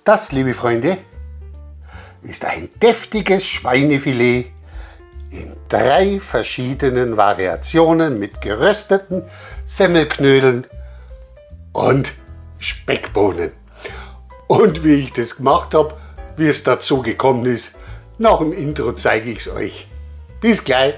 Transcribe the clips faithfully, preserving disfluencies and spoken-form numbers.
Das, liebe Freunde, ist ein deftiges Schweinefilet in drei verschiedenen Variationen mit gerösteten Semmelknödeln und Speckbohnen. Und wie ich das gemacht habe, wie es dazu gekommen ist, nach dem Intro zeige ich es euch. Bis gleich!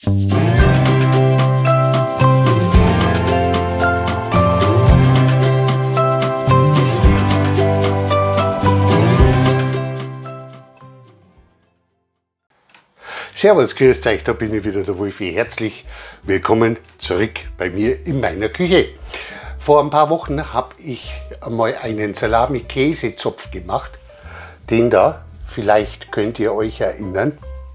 Servus, grüßt euch, da bin ich wieder, der Wolfi. Herzlich willkommen zurück bei mir in meiner Küche. Vor ein paar Wochen habe ich einmal einen Salami-Käsezopf gemacht. Den da, vielleicht könnt ihr euch erinnern.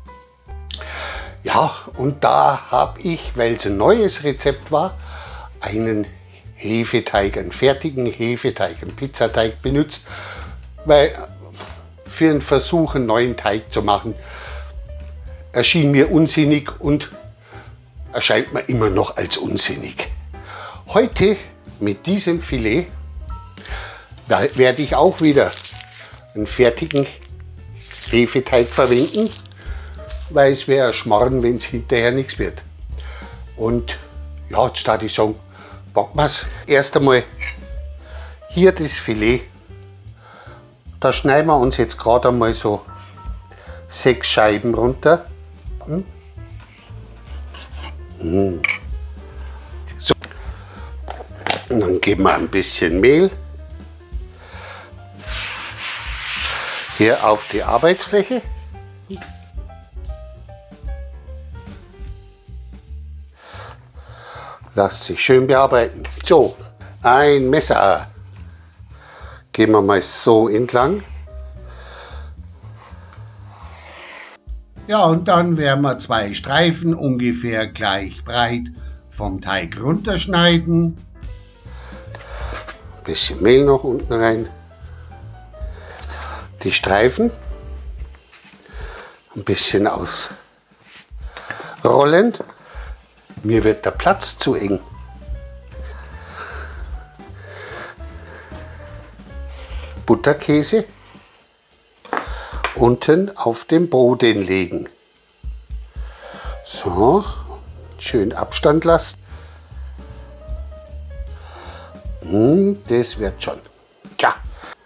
Ja, und da habe ich, weil es ein neues Rezept war, einen Hefeteig, einen fertigen Hefeteig, einen Pizzateig benutzt, weil für einen Versuch, einen neuen Teig zu machen, erschien mir unsinnig und erscheint mir immer noch als unsinnig. Heute mit diesem Filet werde ich auch wieder einen fertigen Hefeteig verwenden, weil es wäre ein Schmarrn, wenn es hinterher nichts wird. Und ja, jetzt starte ich sagen, packen wir es. Erst einmal hier das Filet. Da schneiden wir uns jetzt gerade einmal so sechs Scheiben runter. Hm. Hm. So. Und dann geben wir ein bisschen Mehl hier auf die Arbeitsfläche. Lasst sich schön bearbeiten. So, ein Messer. Gehen wir mal so entlang. Ja, und dann werden wir zwei Streifen ungefähr gleich breit vom Teig runterschneiden. Ein bisschen Mehl noch unten rein. Die Streifen ein bisschen ausrollen. Mir wird der Platz zu eng. Butterkäse unten auf den Boden legen. So, schön Abstand lassen. Hm, das wird schon. Tja.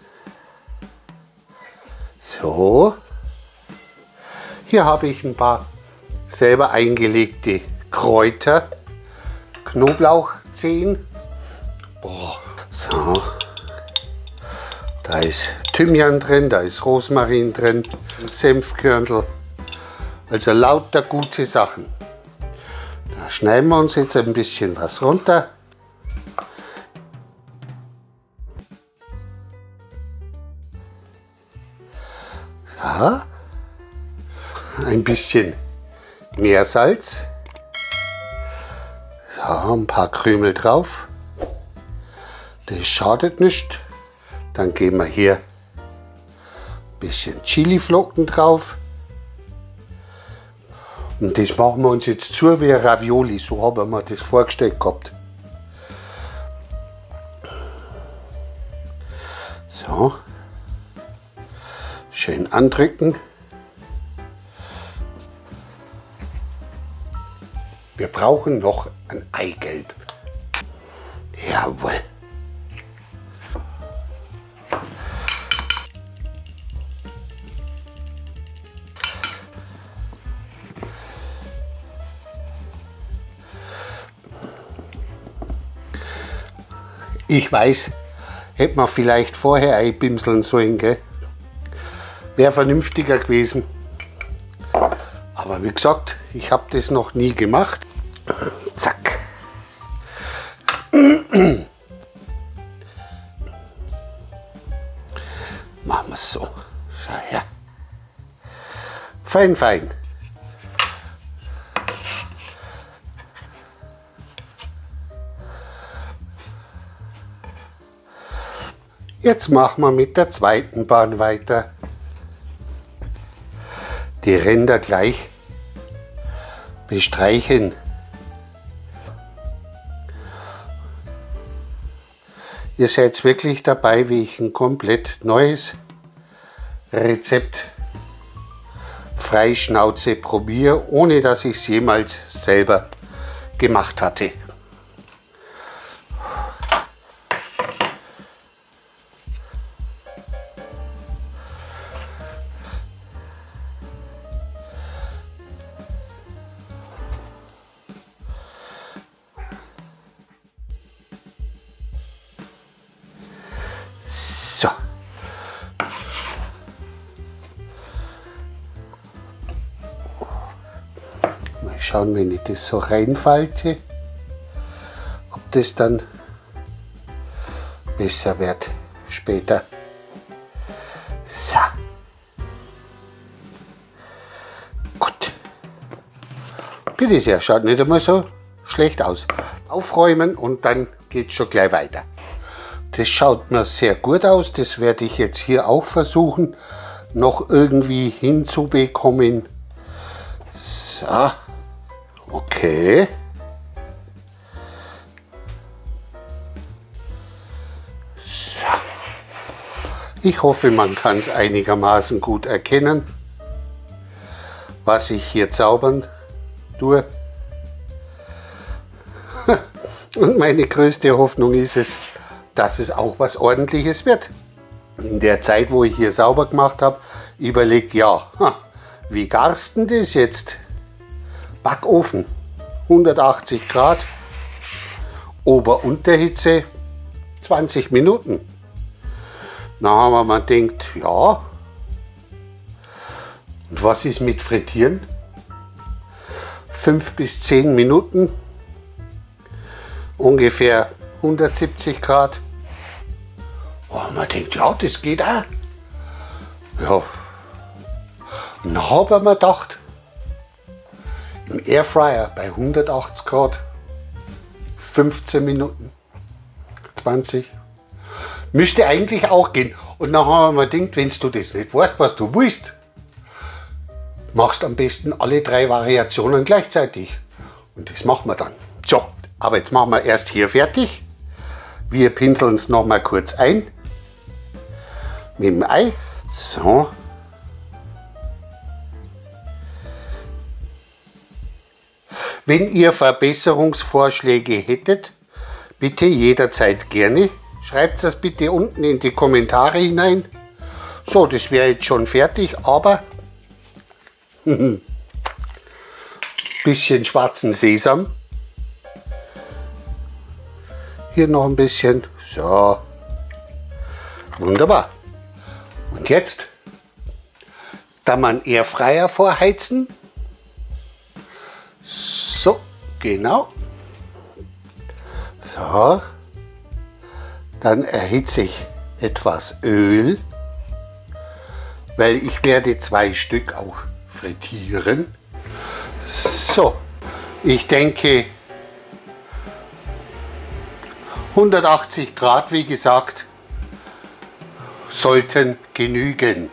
So. Hier habe ich ein paar selber eingelegte Kräuter, Knoblauchzehen. Boah. So. Da ist Thymian drin, da ist Rosmarin drin, Senfkörnel, also lauter gute Sachen. Da schneiden wir uns jetzt ein bisschen was runter. So. Ein bisschen Meersalz. So, ein paar Krümel drauf. Das schadet nicht. Dann geben wir hier ein bisschen Chiliflocken drauf. Und das machen wir uns jetzt zu wie Ravioli. So haben wir das vorgestellt gehabt. So. Schön andrücken. Wir brauchen noch ein Eigelb. Jawohl. Ich weiß, hätte man vielleicht vorher einbimseln sollen, gell? Wäre vernünftiger gewesen. Aber wie gesagt, ich habe das noch nie gemacht. Zack. Machen wir es so. Schau her. Fein, fein. Jetzt machen wir mit der zweiten Bahn weiter. Die Ränder gleich bestreichen. Ihr seid wirklich dabei, wie ich ein komplett neues Rezept frei Schnauze probiere, ohne dass ich es jemals selber gemacht hatte. So. Mal schauen, wenn ich das so reinfalte, ob das dann besser wird später. So. Gut. Bitte sehr, schaut nicht einmal so schlecht aus. Aufräumen und dann geht es schon gleich weiter. Das schaut mir sehr gut aus. Das werde ich jetzt hier auch versuchen, noch irgendwie hinzubekommen. So. Okay. So. Ich hoffe, man kann es einigermaßen gut erkennen, was ich hier zaubern tue. Und meine größte Hoffnung ist es, dass es auch was Ordentliches wird. In der Zeit, wo ich hier sauber gemacht habe, überlegt, ja, wie garst denn das jetzt? Backofen, hundertachtzig Grad, Ober-Unterhitze, zwanzig Minuten. Dann haben wir mal gedacht, ja, und was ist mit Frittieren? fünf bis zehn Minuten, ungefähr hundertsiebzig Grad. Oh, man denkt, ja, das geht auch. Ja. Und dann habe ich mir gedacht, im Airfryer bei hundertachtzig Grad, fünfzehn Minuten, zwanzig. Müsste eigentlich auch gehen. Und dann haben wir mir gedacht, wenn du das nicht weißt, was du willst, machst am besten alle drei Variationen gleichzeitig. Und das machen wir dann. So, aber jetzt machen wir erst hier fertig. Wir pinseln es noch mal kurz ein mit dem Ei. So. Wenn ihr Verbesserungsvorschläge hättet, bitte jederzeit gerne. Schreibt es bitte unten in die Kommentare hinein. So, das wäre jetzt schon fertig, aber bisschen schwarzen Sesam. Hier noch ein bisschen. So. Wunderbar. Und jetzt kann man Airfryer vorheizen. So, genau. So. Dann erhitze ich etwas Öl, weil ich werde zwei Stück auch frittieren. So, ich denke hundertachtzig Grad, wie gesagt, sollten genügen.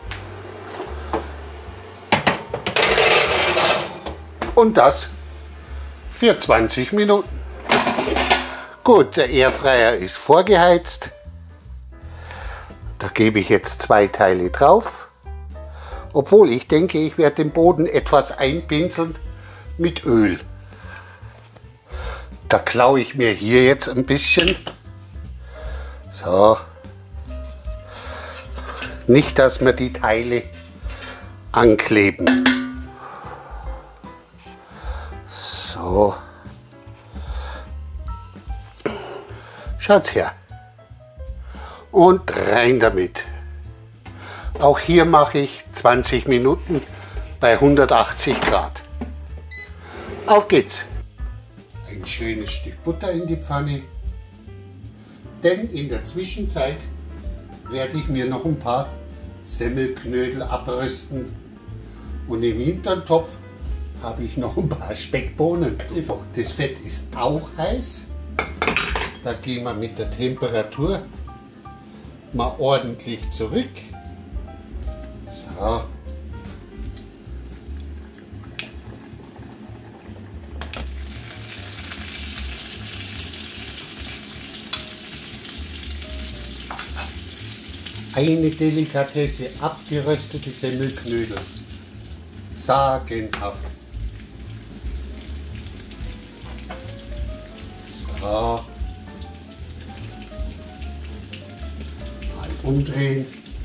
Und das für zwanzig Minuten. Gut, der Airfryer ist vorgeheizt. Da gebe ich jetzt zwei Teile drauf. Obwohl ich denke, ich werde den Boden etwas einpinseln mit Öl. Da klaue ich mir hier jetzt ein bisschen. So. Nicht, dass mir die Teile ankleben. So. Schaut's her. Und rein damit. Auch hier mache ich zwanzig Minuten bei hundertachtzig Grad. Auf geht's. Ein schönes Stück Butter in die Pfanne. Denn in der Zwischenzeit werde ich mir noch ein paar Semmelknödel abrösten. Und im Hintertopf habe ich noch ein paar Speckbohnen. Das Fett ist auch heiß. Da gehen wir mit der Temperatur mal ordentlich zurück. So. Eine Delikatesse, abgeröstete Semmelknödel. Sagenhaft. So. Mal umdrehen.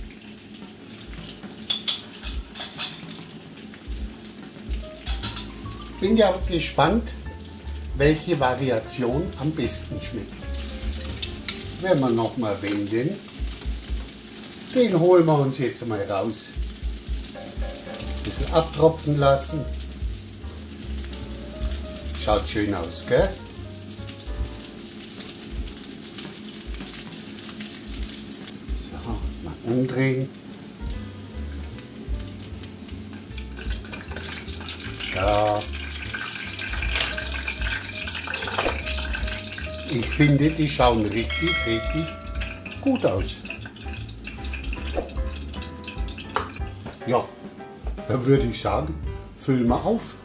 Bin ja gespannt, welche Variation am besten schmeckt. Wenn wir noch mal wenden, den holen wir uns jetzt mal raus. Ein bisschen abtropfen lassen. Schaut schön aus, gell? So, mal umdrehen. Ja. Ich finde, die schauen richtig, richtig gut aus. Ja, dann würde ich sagen, füllen wir auf.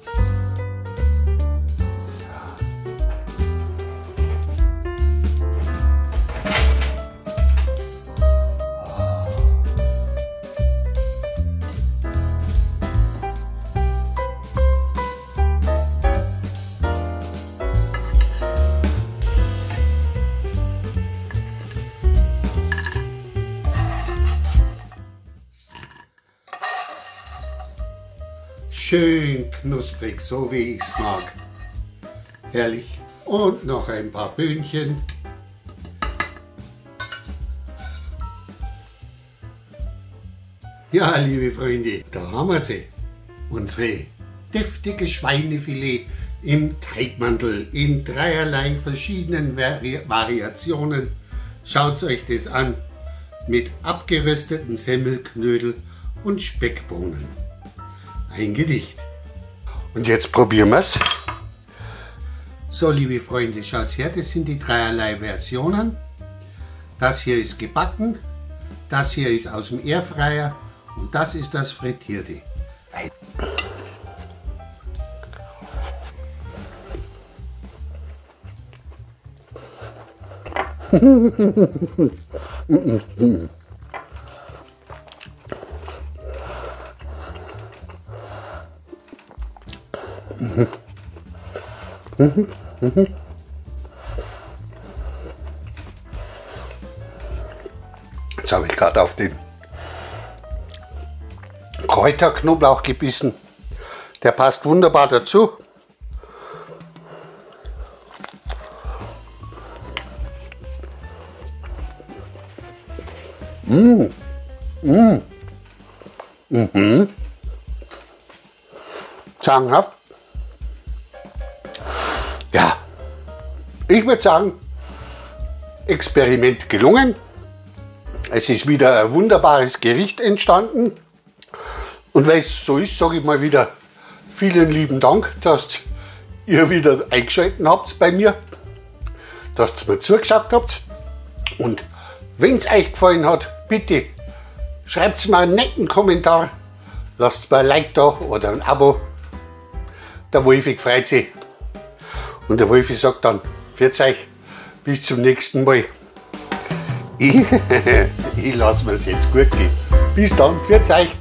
Schön knusprig, so wie ich es mag. Herrlich. Und noch ein paar Böhnchen. Ja, liebe Freunde, da haben wir sie. Unsere deftige Schweinefilet im Teigmantel in dreierlei verschiedenen Vari Variationen. Schaut euch das an. Mit abgerösteten Semmelknödel und Speckbohnen. Ein Gedicht. Und jetzt probieren wir es. So, liebe Freunde, schaut her, das sind die dreierlei Versionen. Das hier ist gebacken, das hier ist aus dem Airfryer und das ist das Frittierte. Mhm. Mhm. Jetzt habe ich gerade auf den Kräuterknoblauch gebissen. Der passt wunderbar dazu. Mmh. Mmh. Mhm. Sagenhaft. Ja, ich würde sagen, Experiment gelungen. Es ist wieder ein wunderbares Gericht entstanden. Und weil es so ist, sage ich mal wieder vielen lieben Dank, dass ihr wieder eingeschaltet habt bei mir, dass ihr mir zugeschaut habt. Und wenn es euch gefallen hat, bitte schreibt mir einen netten Kommentar, lasst mir ein Like da oder ein Abo. Der Wolfi freut sich. Und der Wolfi sagt dann, pfiat euch, bis zum nächsten Mal. Ich, ich lasse mir es jetzt gut gehen. Bis dann, pfiat euch.